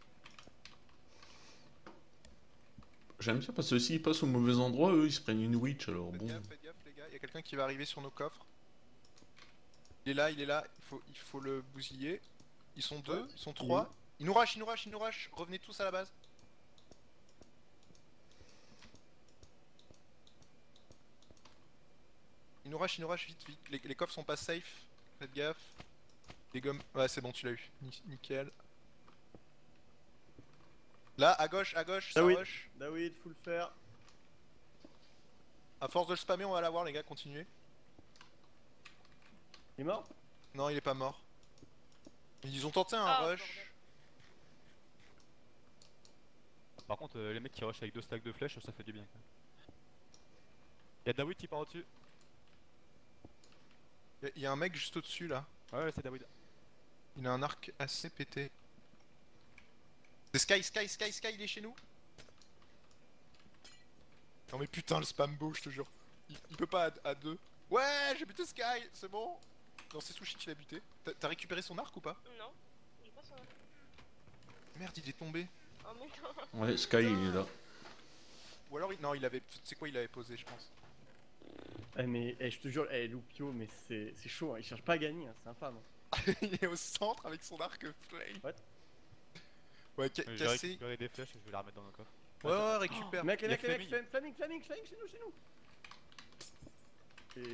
J'aime bien parce que s'ils passent au mauvais endroit, eux ils se prennent une witch alors bon. Faites gaffe les gars. Il y a quelqu'un qui va arriver sur nos coffres. Il est là. Il faut le bousiller. Ils sont deux, ils sont trois. Ils nous rushent. Revenez tous à la base. Ils nous rushent, vite. Les coffres sont pas safe. Faites gaffe. Les gommes. Ouais, c'est bon, tu l'as eu. Nickel. Là, à gauche, ça oui. rush. David, faut le faire. À force de le spammer, on va l'avoir, les gars, continuez. Il est mort? Non, il est pas mort. Ils ont tenté un Ah, rush. bordel. Par contre, les mecs qui rushent avec 2 stacks de flèches, ça fait du bien. Quand même. Y'a Dawid qui part au-dessus. Il y a un mec juste au-dessus là. Ouais, c'est Dawid. Il a un arc assez pété. C'est Sky, il est chez nous. Non mais putain, le spam beau, je te jure. Il peut pas à deux. Ouais, j'ai buté Sky, c'est bon. Non, c'est Sushi qui l'a buté. T'as récupéré son arc ou pas? Non, j'ai pas ça. Merde, il est tombé. Oh mais non. Ouais, Sky il est là. Ou alors, non, il avait. C'est quoi, il avait posé, je pense. Eh mais je te jure, Lupio, mais c'est chaud, hein. Ils cherchent pas à gagner, hein. C'est infâme. Hein. Il est au centre avec son arc flame. What? Ouais, J'ai cassé. récupéré des flèches et je vais les remettre dans le coffre. Ouais, récupère. Mec, il y a Flaming, chez nous. Et...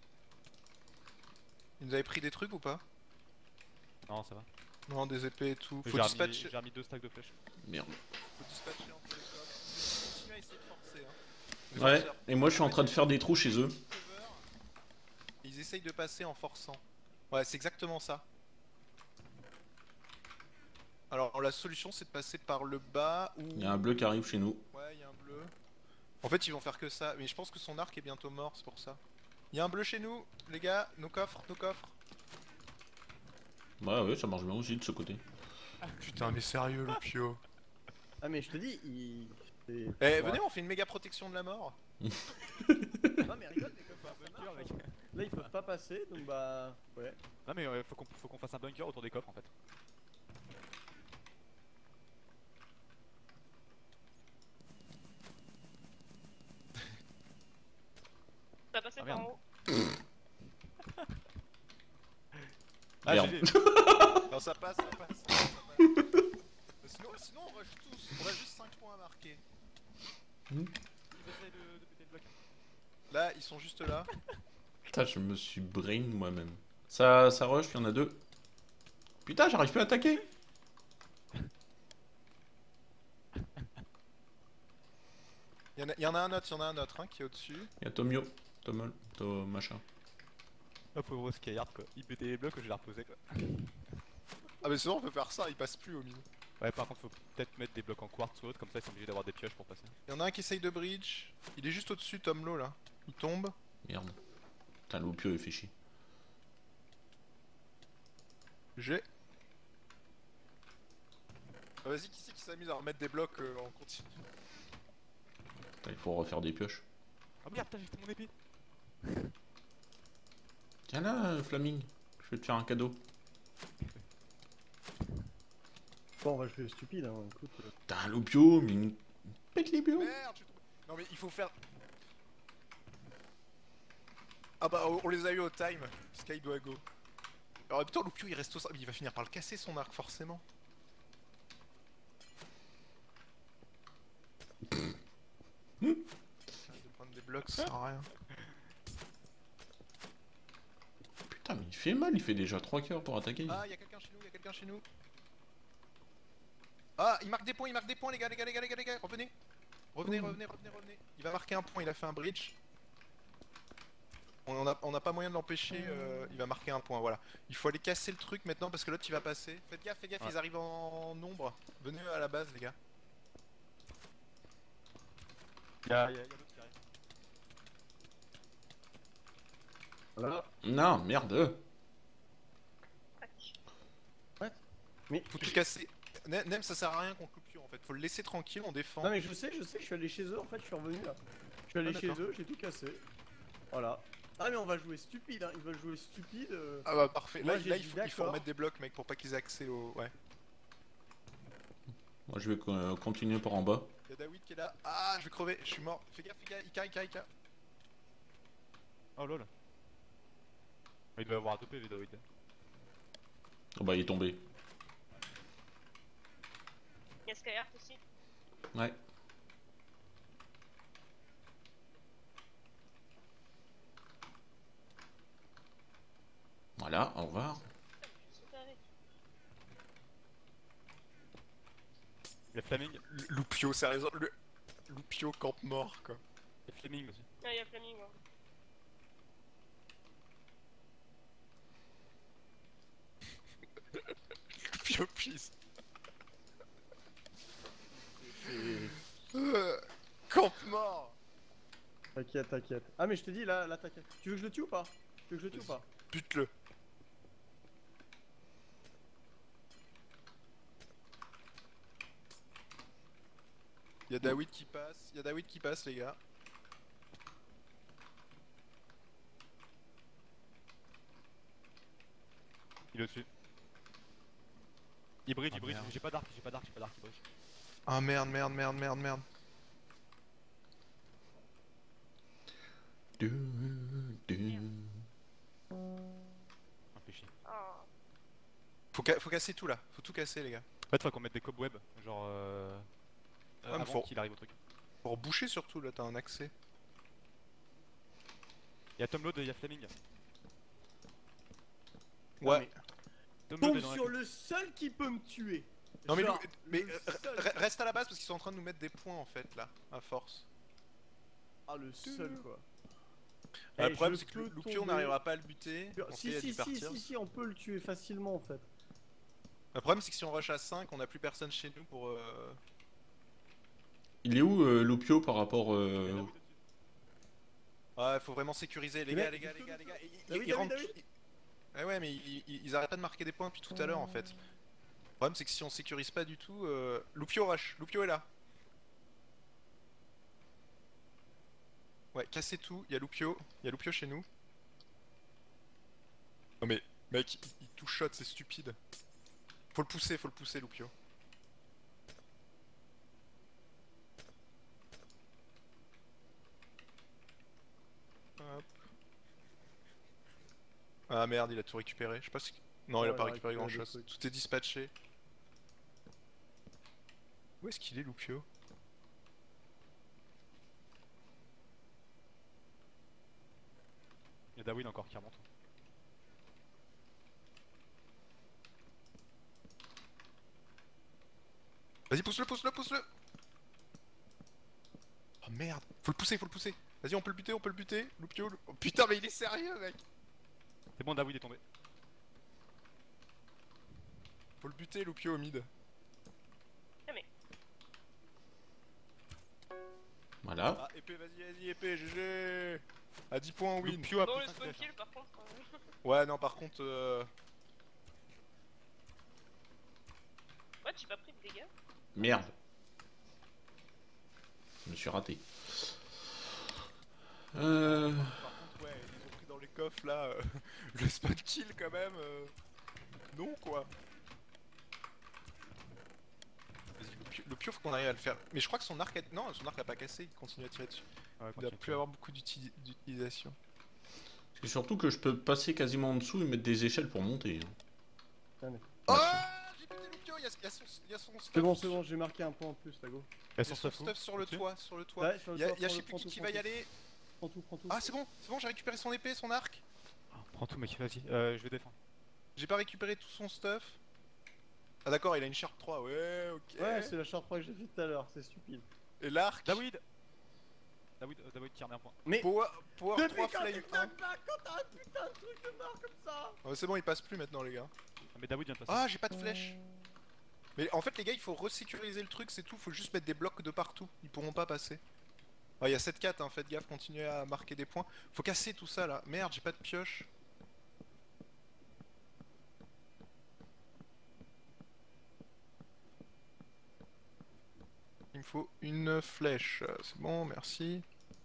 Il nous avait pris des trucs ou pas? Non, ça va. Non, des épées et tout. Faut J'ai dispatcher. remis 2 stacks de flèches. Merde. Faut dispatcher entre les coffres. Continuez à essayer de forcer, hein. Les Ouais, forceurs. et moi je suis en train de faire des trous chez eux. Ils essayent de passer en forçant. Ouais, c'est exactement ça. Alors la solution c'est de passer par le bas ou... Il y a un bleu qui arrive chez nous. Ouais, il y a un bleu. En fait ils vont faire que ça, mais je pense que son arc est bientôt mort, c'est pour ça. Il y a un bleu chez nous, les gars, nos coffres. Bah ouais, ça marche bien aussi de ce côté. Putain mais sérieux le pio. Ah mais je te dis, il... c'est- Eh, ouais. venez, on fait une méga protection de la mort. Non mais rigole, mais comme ça marche, mec. hein. Là ils peuvent pas passer, donc bah... Ouais. Non mais faut qu'on fasse un bunker autour des coffres en fait. Ça passait Ah, par merde. en haut. Ah Merde. j'ai Non, ça passe, ça passe. Sinon, on rush tous. On a juste 5 points à marquer. J'essaie de péter le bloc. Là, ils sont juste là. Putain, je me suis brain moi-même. Ça rush, il y en a deux. Putain, j'arrive plus à attaquer. Il y en a un autre, hein, qui est au-dessus. Il y a Tomio, Tomol, machin. Ah pauvre Skyhard quoi, il pétait les blocs, je l'ai reposé quoi. Ah, mais sinon, on peut faire ça, il passe plus au milieu. Ouais par contre faut peut-être mettre des blocs en quartz ou autre, comme ça ils sont obligés d'avoir des pioches pour passer. Il y en a un qui essaye de bridge. Il est juste au-dessus, Tom Low là. Il tombe. Merde. Putain, Loupio il fait chier. J'ai. Ah, vas-y, qui c'est qui s'amuse à remettre des blocs en continu? Putain, il faut refaire des pioches. Oh merde, putain, j'ai fait mon épée. Tiens là, Flaming. Je vais te faire un cadeau. Bon, on va jouer stupide, hein, écoute. Putain, Loupio, mais il pète les bio. Merde, je suis tombé. Non, mais il faut faire. Ah bah, on les a eu au time. Sky doit go. Alors, en même temps, Lupio il reste au. Il va finir par le casser son arc, forcément. De prendre des blocs, ça sert à rien. Putain, mais il fait mal, il fait déjà 3 cœurs pour attaquer. Ah, y'a quelqu'un chez nous, y'a quelqu'un chez nous. Ah, il marque des points, les gars, revenez. Revenez. Il va marquer un point, il a fait un bridge. On a pas moyen de l'empêcher, il va marquer un point, voilà. Il faut aller casser le truc maintenant parce que l'autre il va passer. Faites gaffe, Ouais. ils arrivent en nombre. Venez à la base, les gars. Y'a d'autres qui arrivent. Voilà. Non, merde. Tac. Faut tout casser. Nem, ça sert à rien contre Lupio en fait, faut le laisser tranquille, on défend. Non mais je sais, je suis allé chez eux, en fait, je suis revenu là. Je suis allé Ah, chez d'accord. eux, j'ai tout cassé. Voilà. Ah mais on va jouer stupide, hein, ils veulent jouer stupide. Ah bah parfait, Moi, là, j'ai là dit il faut d'accord. remettre des blocs mec pour pas qu'ils aient accès au... Ouais. Moi je vais continuer par en bas. Y'a David qui est là. Ah, je vais crever, je suis mort. Fais gaffe, Ika. Oh lol. Il doit avoir 2 PV David. Oh bah il est tombé. Y'a Skyheart aussi. Ouais. Voilà, au revoir. Je suis avec. Y'a Flaming. Lupio, sérieusement, Lupio camp mort quoi. Y'a Flaming aussi. Ah, y'a Flaming, ouais. Lupio, please. Camp mort. T'inquiète. Ah mais je te dis là, t'inquiète. Tu veux que je le tue ou pas? Tu veux que je le tue ou pas? Bute-le. Y'a David qui passe, les gars. Il est au-dessus. Il bridge, Ah, il bridge. merde. J'ai pas d'arc, il bridge. Ah merde. Du, du. Un fait chier. Ah. Faut casser tout là, faut tout casser les gars. En fait, faut qu'on mette des cobwebs, genre mais avant faut- qu'il arrive au truc. Pour boucher surtout là, t'as un accès. Y'a Tom Load et y'a Flaming. Ouais. Tom Load Tombe est dans la sur queue. le seul qui peut me tuer. Non mais, Genre, mais le seul. reste à la base parce qu'ils sont en train de nous mettre des points en fait là, à force. Ah le seul quoi. Le Eh, problème je c'est que peux Lupio on tomber. n'arrivera pas à le buter. On sait, il a dû partir. Si, on peut le tuer facilement en fait. Le problème c'est que si on rush à 5, on a plus personne chez nous pour... Il est où Loupio par rapport Y'a David au-dessus. Ouais, faut vraiment sécuriser les Mais gars. mec, Ils David, rentrent... David. Ah ouais mais ils arrêtent pas de marquer des points depuis tout à l'heure en fait. Le problème c'est que si on sécurise pas du tout... Lupio rush, Lupio est là. Ouais, cassez tout, il y a Lupio chez nous. Non mais, mec, il touche shot, c'est stupide. Faut le pousser Lupio. Hop. Ah merde, il a tout récupéré, je sais pas si... Non, il a Ouais, pas il a récupéré grand récupéré chose, des trucs. tout est dispatché. Où est-ce qu'il est Lupio? Il y a Dawid encore qui remonte. Vas-y, pousse-le. Oh merde, faut le pousser. Vas-y, on peut le buter, Lupio. Oh putain, mais il est sérieux, mec. C'est bon, Dawid est tombé. Faut le buter, Lupio au mid. Voilà. Ah, épée, vas-y, épée, GG. À 10 points, win. Lupio a Non, pris le 5 spawn flèches. kill par contre. Ouais, non, par contre... Ouais, j'ai pas pris de dégâts. Merde. Je me suis raté. Par contre, ouais, ils ont pris dans les coffres, là, le spawn kill, quand même. Non, quoi. Vas-y, Lupio, faut qu'on arrive à le faire. Mais je crois que son arc... Non, son arc a pas cassé, il continue à tirer dessus. Ouais, Il doit continue. plus avoir beaucoup d'utilisation. C'est surtout que je peux passer quasiment en dessous et mettre des échelles pour monter. Hein. Oh, j'ai buté Lupio, il y a son stuff. C'est bon, j'ai marqué un point en plus, Tago. Il y a son stuff sur le toit, Ouais, sur le Il y a toit, je sais prends plus tout, qui prends va y tout. aller. Prends tout. Ah, c'est bon, j'ai récupéré son épée, son arc. Prends tout, mec, vas-y. Je vais défendre. J'ai pas récupéré tout son stuff. Ah d'accord, il a une Sharp 3, ouais, ok. Ouais, c'est la Sharp 3 que j'ai fait tout à l'heure, c'est stupide. Et l'arc. Dawid tire d'un point. Mais Power 3 depuis quand flame tu 1. te bats quand t'as un putain de truc de mort comme ça? Ouais, c'est bon, il passe plus maintenant, les gars. Ah, mais Dawid vient de passer. Ah, j'ai pas de flèche. Mais en fait, les gars, il faut resécuriser le truc, c'est tout. Faut juste mettre des blocs de partout. Ils pourront pas passer. Ah, il y a 7-4, hein, faites gaffe, continuez à marquer des points. Faut casser tout ça là. Merde, j'ai pas de pioche. Il me faut une flèche. C'est bon, merci.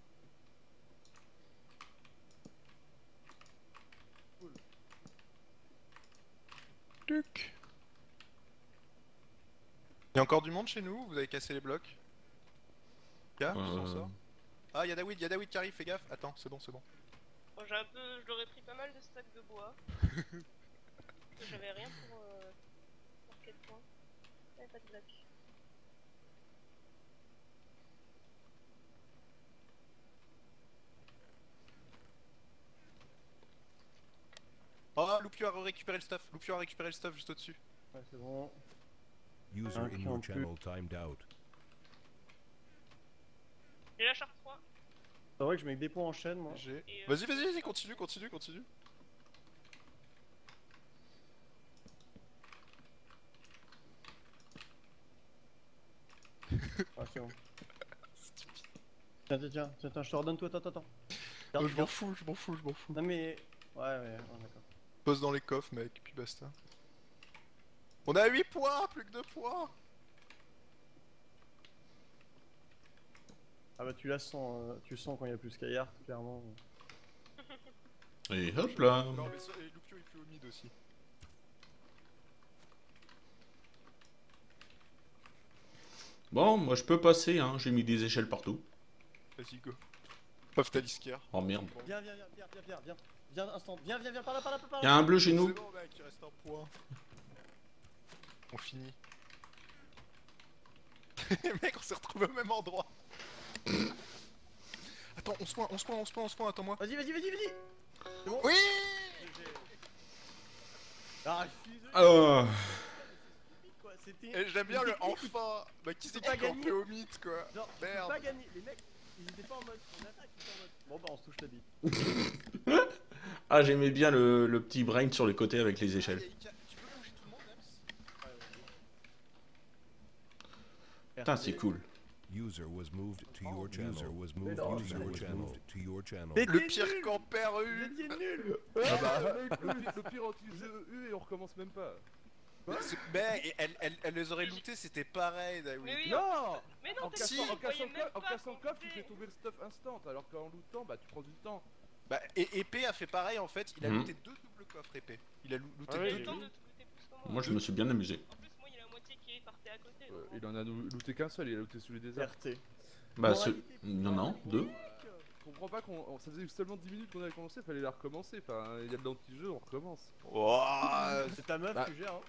Tuc. Il y a encore du monde chez nous? Vous avez cassé les blocs? Gars, on s'en sort. Ah, il y a Dawid qui arrive, fais gaffe. Attends, c'est bon. Bon, je leur ai pris pas mal de stacks de bois. J'avais rien pour marquer de points. J'avais pas de bloc. Oh, Lupio a récupéré le stuff. Juste au-dessus. Ouais, c'est bon. User Un in client your de plus. channel timed out. J'ai la charte 3. C'est vrai que je mets que des points en chaîne, moi. Et, Vas-y, continue. Ah, c'est bon. Tiens, je te redonne tout, attends. Oh, je m'en Garde. fous. Non mais... Ouais, d'accord. Pose dans les coffres, mec, puis basta. On a 8 points, plus que 2 points. Ah bah tu la sens, tu sens quand il y a plus Skyheart, clairement. Et hop là. Non, mais ça, et Lupio il fait au mid aussi. Bon, moi je peux passer, hein. J'ai mis des échelles partout. Vas-y, go. Paf, t'as l'isquière. Oh merde. Viens, instant, viens, par là. Il y a un bleu chez nous. C'est bon, mec, il reste un point. On finit. Mec, on s'est retrouvé au même endroit. Attends, on se point, attends-moi. Vas-y. C'est bon? Oui. Ah, je suis désolé, Oh. quoi, c'était... Et j'aime bien une le technique enfin. Bah, qui c'est pas qui a gagné. campé au mythe, quoi. Genre, tu peux Merde. pas gagner, les mecs, ils étaient pas en mode, on attaque, ils étaient en mode... Bon bah on se touche la bite. Ah, j'aimais bien le petit brain sur les côtés avec les Ah, échelles. tu peux bouger tout le monde, Nems? Putain, c'est cool. User was moved to your Oh, channel. User was moved non, to your channel. Le pire campeur Vous U. étiez nuls. Ah bah, le pire, on utilise E et on recommence même pas. Mais elle les aurait lootés, c'était pareil, Dawi. Mais oui, Non. mais non, En t'as si, dit, cassant, on voyait même en pas cassant le qu'on coffre, tu faisait. fais tomber le stuff instant, alors qu'en lootant, bah tu prends du temps. Bah, et Épée a fait pareil en fait, il a Mhm. looté 2 doubles coffres Épée. Il a looté Ah oui, deux Le temps doubles. de te looter plus que moi. Moi, je me suis bien amusé. En plus, moi, il y a la moitié qui est partie à côté. Il en a looté qu'un seul, il a looté sous les déserts. RT. Bah, il y en a un, deux. Je comprends pas ça faisait seulement 10 minutes qu'on avait commencé, fallait la recommencer. Enfin, il y a de l'anti-jeu, on recommence. Oh, C'est ta meuf Bah. qui gère, hein.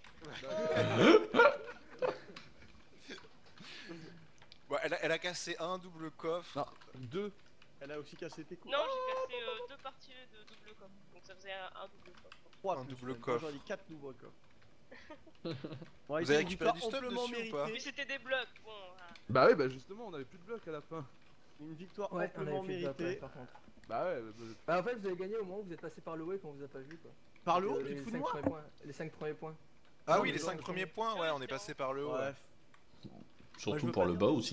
ouais, elle a cassé un double coffre. Non, 2. Elle a aussi cassé tes coups. Non, j'ai cassé 2 parties de double coffre. Donc ça faisait un double coffre. 3 un plus, double même. coffre. Moi, j'en ai 4 doubles coffres. Vous avez récupéré du stuff amplement dessus ou pas? Mais c'était des blocs, bon. Bah ouais, bah justement, on avait plus de blocs à la fin. Une victoire Ouais, on amplement avait fait le bloc, ouais, méritée. par contre. Bah ouais, Bah, en fait, vous avez gagné au moment où vous êtes passé par le haut et qu'on vous a pas vu, quoi. Par le haut, tu les te fous de 5 moi? premiers points. Les 5 premiers points. Ah Non, oui, mais les non, 5 mais premiers non. points, ouais, on est passé par le haut. Bref. Surtout par le bas aussi.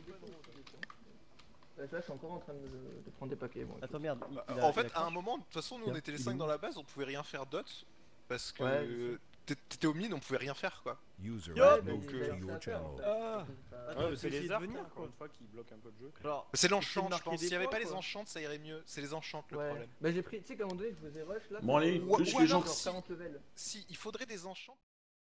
Là, je suis encore en train de prendre des paquets. Bon, Attends, merde. En fait, à un moment, de toute façon, nous on Tiens, était les il est 5 où dans la base, on pouvait rien faire d'autre. Parce que Ouais, je t'étais aux mines, on pouvait rien faire quoi. User Yo, was donc, moved to your channel. Ah. Ouais, Attends, mais c'est les essayer de arcs, venir, encore quoi. une fois, qui bloquent un peu le jeu. Genre, C'est l'enchant, Essayer de je pense. marquer S'il y des avait pas points, les quoi. enchantes, ça irait mieux. C'est les enchantes le Ouais. problème. Bah, j'ai pris, tu sais qu'à un moment donné, je faisais rush là. Bon, allez, Ou- plus ou les alors, gens. Genre 40 levels. Si, il faudrait des enchantes.